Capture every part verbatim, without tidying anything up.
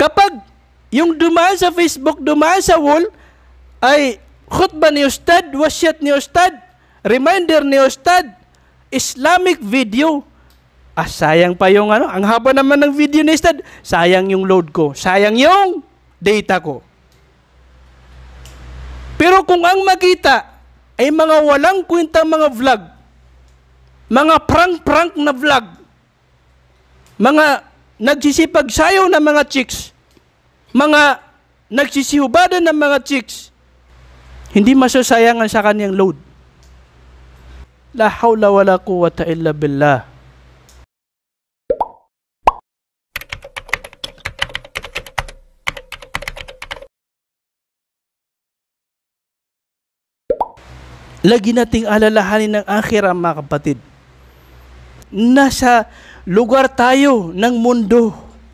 Kapag yung dumaan sa Facebook, dumaan sa wall, ay khutbah ni Ustad, wasyat ni Ustad, reminder ni Ustad, Islamic video. Ah, sayang pa yung ano, ang haba naman ng video ni Ustad, sayang yung load ko, sayang yung data ko. Pero kung ang makita ay mga walang kwentang mga vlog, mga prank-prank na vlog, mga nagsisipagsayaw na mga chicks, mga nagsisihubada ng mga chicks, hindi masasayangan sa kanyang load. La hawla wala quwwata illa billah. Lagi nating alalahanin ng akhirah, mga kapatid. Nasa lugar tayo ng mundo.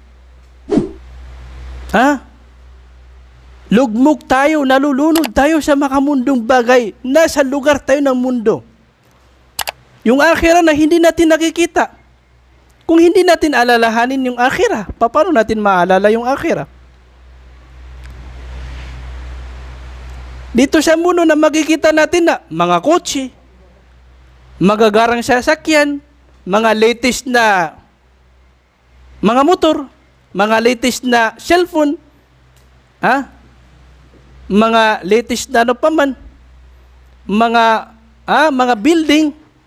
Ha? Lugmok tayo, nalulunod tayo sa makamundong bagay. Nasa lugar tayo ng mundo. Yung akhirah na hindi natin nakikita. Kung hindi natin alalahanin yung akhirah, paano natin maalala yung akhirah? Dito sa mundo na makikita natin na mga kotse, magagarang sasakyan, mga latest na mga motor, mga latest na cellphone, ha? Mga latest na ano pa man, mga, ah, mga building.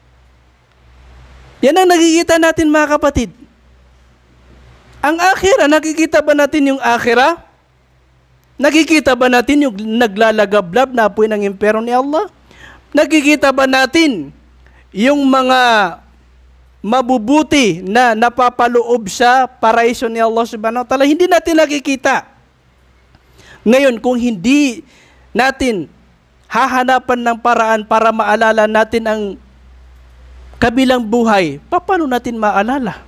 Yan ang nakikita natin, mga kapatid. Ang akhirah, nakikita ba natin yung akhirah? Nakikita ba natin yung naglalagablab na apoy ng impero ni Allah? Nakikita ba natin yung mga mabubuti na napapaloob sa paraiso ni Allah subhanahu wa ta'ala? Hindi natin nakikita. Ngayon, kung hindi natin hahanapan ng paraan para maalala natin ang kabilang buhay, paano natin maalala?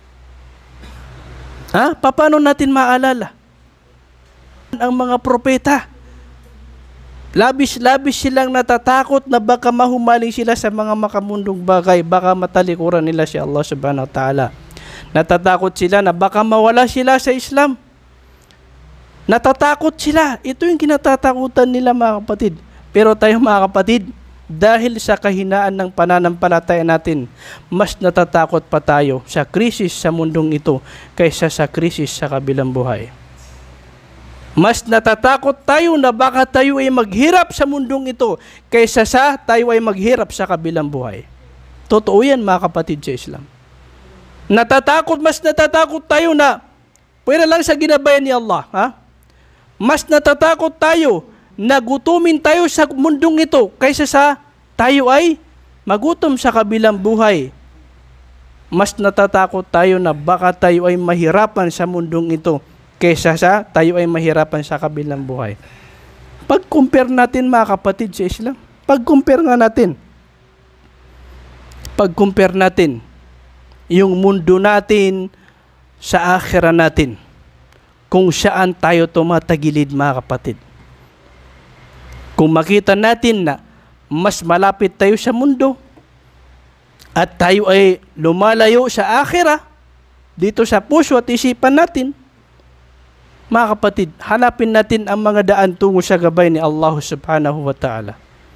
Ha? Paano natin maalala? Ang mga propeta, labis-labis silang natatakot na baka mahumaling sila sa mga makamundong bagay, baka matalikuran nila si Allah subhanahu wa ta'ala. Natatakot sila na baka mawala sila sa Islam. Natatakot sila. Ito yung kinatatakutan nila, mga kapatid. Pero tayo, mga kapatid, dahil sa kahinaan ng pananampalataya natin, mas natatakot pa tayo sa krisis sa mundong ito kaysa sa krisis sa kabilang buhay. Mas natatakot tayo na baka tayo ay maghirap sa mundong ito kaysa sa tayo ay maghirap sa kabilang buhay. Totoo yan, mga kapatid sa Islam. Natatakot, mas natatakot tayo na pwera lang sa ginabayan ni Allah. Ha? Mas natatakot tayo na gutumin tayo sa mundong ito kaysa sa tayo ay magutom sa kabilang buhay. Mas natatakot tayo na baka tayo ay mahirapan sa mundong ito kaysa sa tayo ay mahirapan sa kabilang buhay. Pag-compare natin, mga kapatid sa Islam, pag-compare nga natin, pag-compare natin yung mundo natin sa akhirah natin, kung saan tayo tumatagilid, mga kapatid. Kung makita natin na mas malapit tayo sa mundo at tayo ay lumalayo sa akhirah, dito sa puso at isipan natin, mga kapatid, hanapin natin ang mga daan tungo sa gabay ni Allah subhanahu wa ta'ala.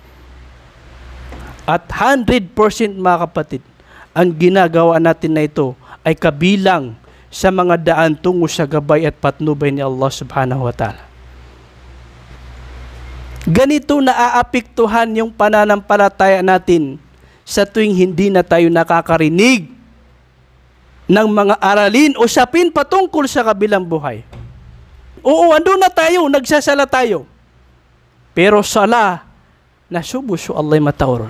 At one hundred percent, mga kapatid, ang ginagawa natin na ito ay kabilang sa mga daan tungo sa gabay at patnubay ni Allah subhanahu wa ta'ala. Ganito naaapektuhan yung pananampalataya natin sa tuwing hindi na tayo nakakarinig ng mga aralin o usapin patungkol sa kabilang buhay. Oo, ando na tayo, nagsasala tayo. Pero sala, nasubuso Allah'y matauron.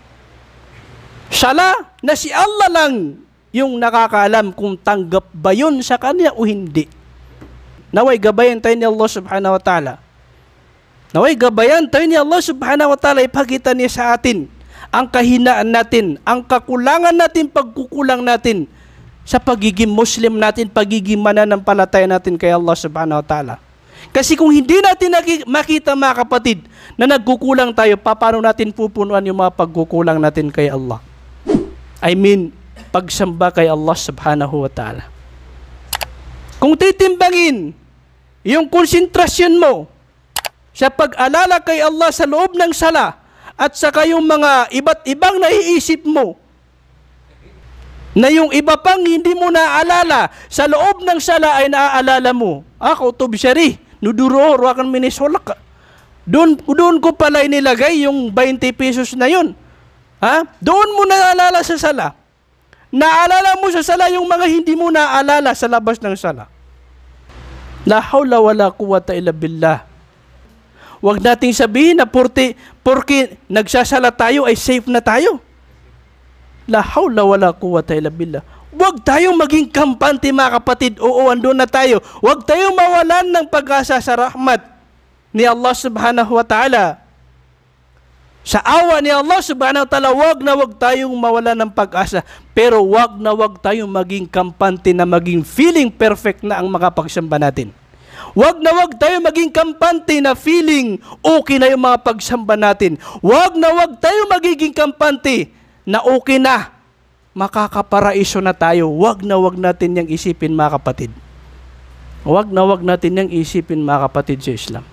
Sala, na si Allah lang yung nakakaalam kung tanggap ba yun sa kanya o hindi. Naway gabayan tayo ni Allah subhanahu wa ta'ala. Naway gabayan tayo ni Allah subhanahu wa ta'ala, ipakita niya sa atin ang kahinaan natin, ang kakulangan natin, pagkukulang natin sa pagiging Muslim natin, pagiging mananampalataya natin kay Allah subhanahu wa ta'ala. Kasi kung hindi natin makita, mga kapatid, na nagkukulang tayo, paano natin pupunuan yung mga pagkukulang natin kay Allah? I mean, pagsamba kay Allah subhanahu wa ta'ala. Kung titimbangin yung konsentrasyon mo sa pag-alala kay Allah sa loob ng sala at saka yung mga iba't ibang naiisip mo na yung iba pang hindi mo naaalala sa loob ng sala ay naaalala mo. Ako, tubsyari, nuduro, ruakan minisolak. Doon, doon ko pala inilagay yung twenty pesos na yun. Ha? Doon mo naaalala sa sala. Naalala mo sa sala yung mga hindi mo naaalala sa labas ng sala. La hawla wala quwwata illa billah. Huwag nating sabihin na porke, porke nagsasala tayo ay safe na tayo. La hawla wala quwwata illa billah. Huwag tayong maging kampante mga kapatid. Oo, andun na tayo. Huwag tayong mawalan ng pag-asa sa rahmat ni Allah subhanahu wa ta'ala. Sa awa ni Allah subhanahu wa ta'ala, huwag na huwag tayong mawalan ng pag-asa. Pero huwag na huwag tayong maging kampante na maging feeling perfect na ang makapagsamba natin. Huwag na huwag tayo maging kampante na feeling okay na yung mga pagsamba natin. Huwag na huwag tayo magiging kampante na okay na, makakaparaiso na tayo. Huwag na huwag natin yung isipin mga kapatid. Huwag na huwag natin yung isipin mga kapatid sa Islam.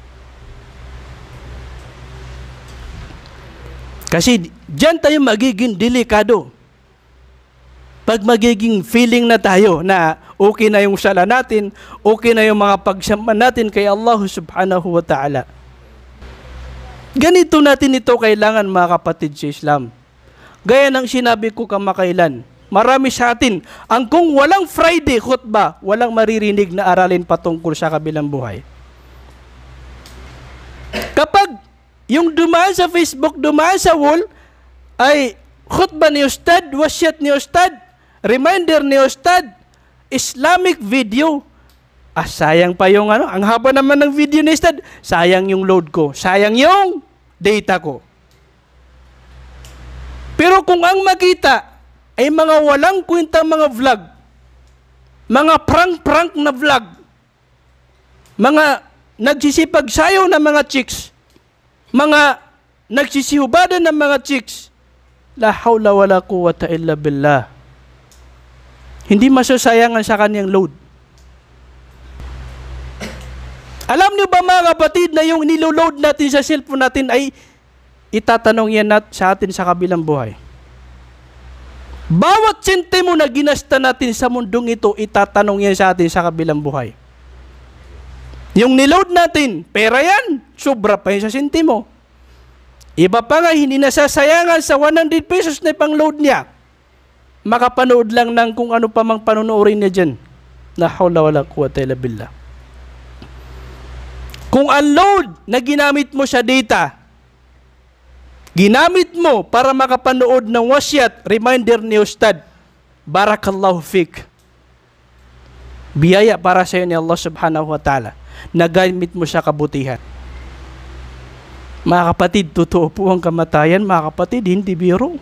Kasi diyan tayo magiging delikado. Pag magiging feeling na tayo na okay na yung sala natin, okay na yung mga pagsamba natin kay Allah subhanahu wa ta'ala. Ganito natin ito kailangan mga kapatid sa Islam. Gaya ng sinabi ko kamakailan, marami sa atin, ang kung walang Friday khutbah, walang maririnig na aralin patungkol sa kabilang buhay. Kapag yung dumaan sa Facebook, dumaan sa wall, ay khutbah ni Ustad, wasyat ni Ustad, reminder ni Ustad, Islamic video. Ah, sayang pa yung ano, ang haba naman ng video ni Ustad, sayang yung load ko, sayang yung data ko. Pero kung ang makita ay mga walang kwentang mga vlog, mga prank-prank na vlog, mga nagsisipagsayaw na mga chicks, mga nagsisihubada ng mga chicks, la hawla wala quwwata illa billah. Hindi masasayangan sa kanyang load. Alam niyo ba mga kapatid na yung niloload natin sa cellphone natin ay itatanong yan nat sa atin sa kabilang buhay. Bawat sentimo na ginasta natin sa mundong ito, itatanong yan sa atin sa kabilang buhay. Yung niload natin, pera yan, sobra pa yun sa sentimo. Iba pa nga, hindi nasasayangan sa one hundred pesos na pang-load niya. Makapanood lang ng kung ano pa mang panunuorin niya dyan. La hawla wala quwwata illa billah. Kung ang load na ginamit mo sa data, ginamit mo para makapanood ng wasyat, reminder ni Ustad, barakallahu fik. Biyaya para sa iyo ni Allah subhanahu wa ta'ala. Nagamit mo sa kabutihan. Mga kapatid, totoo po ang kamatayan. Mga kapatid, hindi biro.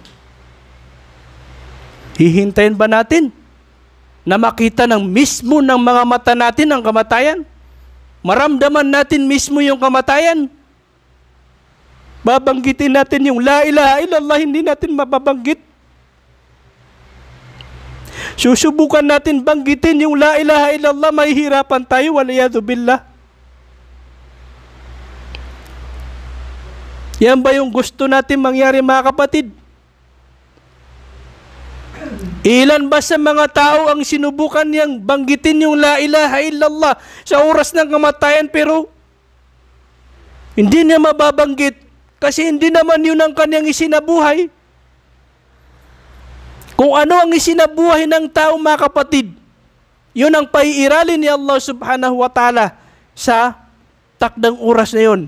Hihintayin ba natin na makita ng mismo ng mga mata natin ang kamatayan? Maramdaman natin mismo yung kamatayan? Babanggitin natin yung la ilaha illallah, hindi natin mababanggit. Susubukan natin banggitin yung la ilaha illallah, mahihirapan tayo, waliyadu billah. Yan ba yung gusto natin mangyari mga kapatid? Ilan ba sa mga tao ang sinubukan niyang banggitin yung la ilaha illallah sa oras ng kamatayan pero hindi niya mababanggit kasi hindi naman yun ang kanyang isinabuhay. Kung ano ang isinabuhay ng tao mga kapatid, yun ang paiiralin ni Allah subhanahu wa ta'ala sa takdang oras na yun.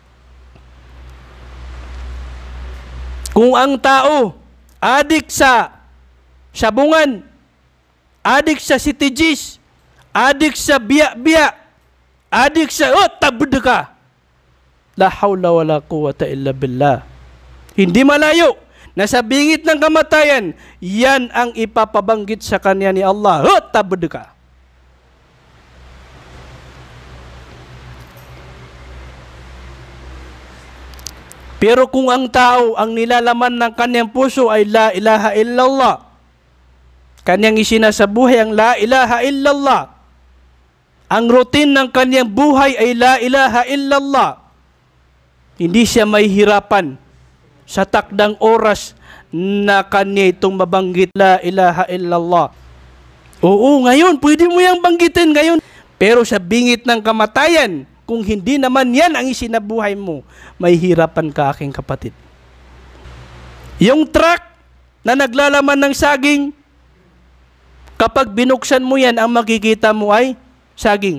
Kung ang tao adik sa sabungan, adik sa sitijis, adik sa biya-biya, adik sa, oh, tabud ka. La hawla wala quwwata illa billah. Hindi malayo, nasa bingit ng kamatayan, yan ang ipapabanggit sa kanya ni Allah. Oh, tabud ka. Pero kung ang tao, ang nilalaman ng kanyang puso ay la ilaha illallah, kanyang isinasabuhay ang la ilaha illallah, ang routine ng kanyang buhay ay la ilaha illallah, hindi siya may hirapan sa takdang oras na kanya itong mabanggit la ilaha illallah. Oo, ngayon, pwede mo yang banggitin ngayon. Pero sa bingit ng kamatayan, kung hindi naman yan ang isinabuhay mo, may hirapan ka, aking kapatid. Yung truck na naglalaman ng saging, kapag binuksan mo yan, ang makikita mo ay saging.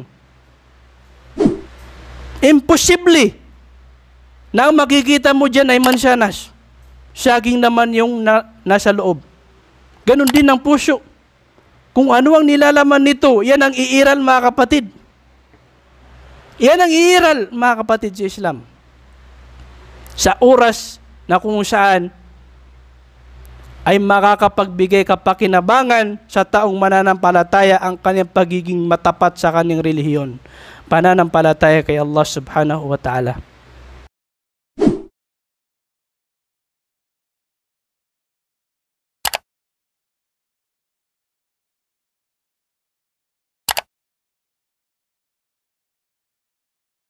Imposible na ang makikita mo dyan ay mansanas. Saging naman yung na, nasa loob. Ganon din ang puso. Kung ano ang nilalaman nito, yan ang iiral, mga kapatid. Yan ang iiral, mga kapatid, sa Islam. Sa oras na kung saan ay makakapagbigay kapakinabangan sa taong mananampalataya ang kanyang pagiging matapat sa kanyang relihiyon. Pananampalataya kay Allah subhanahu wa ta'ala.